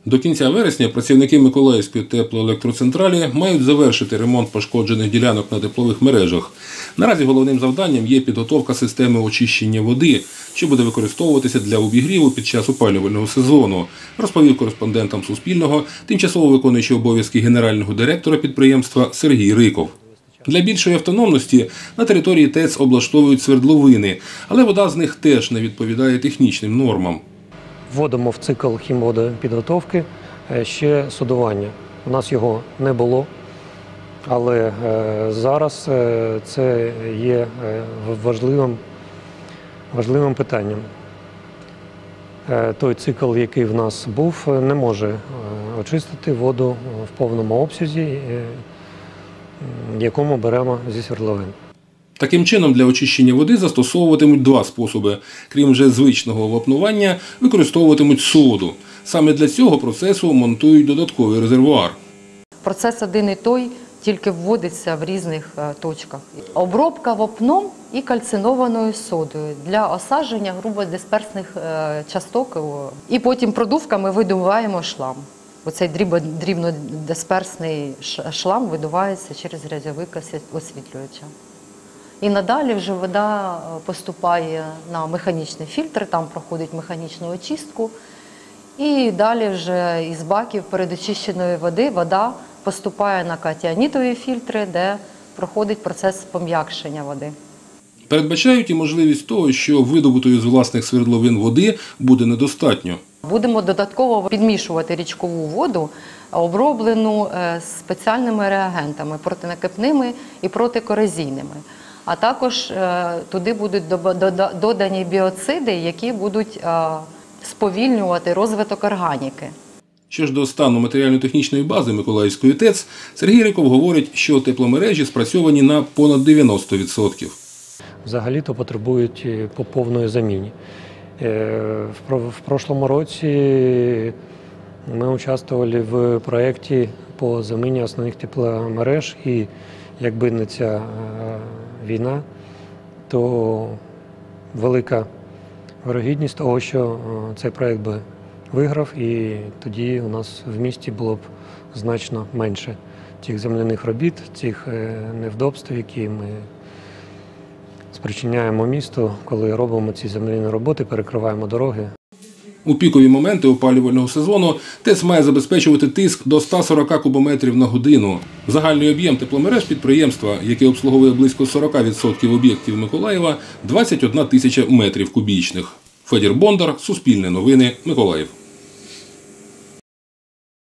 До кінця вересня працівники Миколаївської теплоелектроцентралі мають завершити ремонт пошкоджених ділянок на теплових мережах. Наразі головним завданням є підготовка системи очищення води, що буде використовуватися для обігріву під час опалювального сезону, розповів кореспондентам Суспільного тимчасово виконуючий обов'язки генерального директора підприємства Сергій Риков. Для більшої автономності на території ТЕЦ облаштовують свердловини, але вода з них теж не відповідає технічним нормам. Вводимо в цикл хімводопідготовки ще судування. У нас його не було, але зараз це є важливим питанням. Той цикл, який в нас був, не може очистити воду в повному обсязі, якому беремо зі свердловин. Таким чином, для очищення води застосовуватимуть два способи. Крім вже звичного вапнування, використовуватимуть соду. Саме для цього процесу монтують додатковий резервуар. Процес один і той, тільки вводиться в різних точках. Обробка вапном і кальцинованою содою для осадження грубодисперсних часток. І потім продувками видуваємо шлам. Оцей дрібнодисперсний шлам видувається через рядовик освітлювача. І надалі вже вода поступає на механічний фільтр, там проходить механічну очистку. І далі вже із баків передочищеної води вода поступає на катіонітові фільтри, де проходить процес пом'якшення води. Передбачають і можливість того, що видобутої з власних свердловин води буде недостатньо. Будемо додатково підмішувати річкову воду, оброблену спеціальними реагентами, протинакипними і протикорозійними. А також туди будуть додані біоциди, які будуть сповільнювати розвиток органіки. Що ж до стану матеріально-технічної бази Миколаївської ТЕЦ, Сергій Риков говорить, що тепломережі спрацьовані на понад 90%. Взагалі-то потребують по повної заміні. В прошлому році ми участвували в проєкті по заміні основних тепломереж, і якби не ця війна, то велика вирогідність того, що цей проєкт би виграв, і тоді у нас в місті було б значно менше цих земляних робіт, цих невдобств, які ми спричиняємо місту, коли робимо ці земляні роботи, перекриваємо дороги. У пікові моменти опалювального сезону ТЕЦ має забезпечувати тиск до 140 кубометрів на годину. Загальний об'єм тепломереж підприємства, яке обслуговує близько 40% об'єктів Миколаєва, 21 тисяча метрів кубічних. Федір Бондар, Суспільне новини, Миколаїв.